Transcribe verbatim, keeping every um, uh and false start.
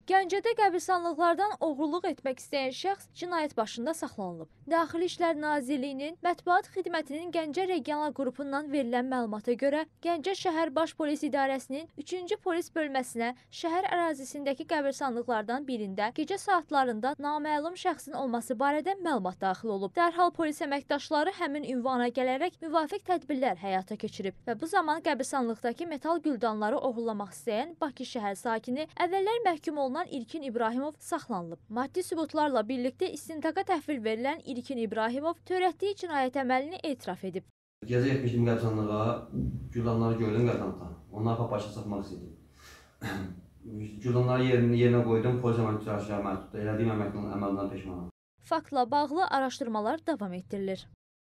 Gəncədə qəbirstanlıqlardan oğurluq etmək istəyən şəxs cinayət başında saxlanılıb. Daxili İşlər Nazirliyinin Mətbuat Xidmətinin Gəncə Regional qrupundan verilən məlumata görə, Gəncə şəhər Baş Polis İdarəsinin üçüncü polis bölməsinə şəhər ərazisindəki qəbirstanlıqlardan birində gecə saatlarında naməlum şəxsin olması barədə məlumat daxil olub. Dərhal polis əməkdaşları həmin ünvana gələrək müvafiq tədbirlər həyata keçirib və bu zaman qəbirstanlıqdakı metal güldanları oğurlamaq istəyən Bakı şəhər sakini əvvəllər məhkum olunan İlkin İbrahimov saxlanılıb. Maddi sübutlarla birlikdə istintaqa təhvil verilən İlkin İbrahimov törətdiyi cinayət əməlini etiraf edib. Gecə getmişdim qəbirstanlığa, güldanları gördüm qəbirstanlıqda. Onları apab başa satmaq istəydim. Güldanları yerinə, yerinə qoydum, polis əməkdaşları məktubda elədiyim əməlindən peşmanam. Faktla bağlı araşdırmalar davam etdirilir.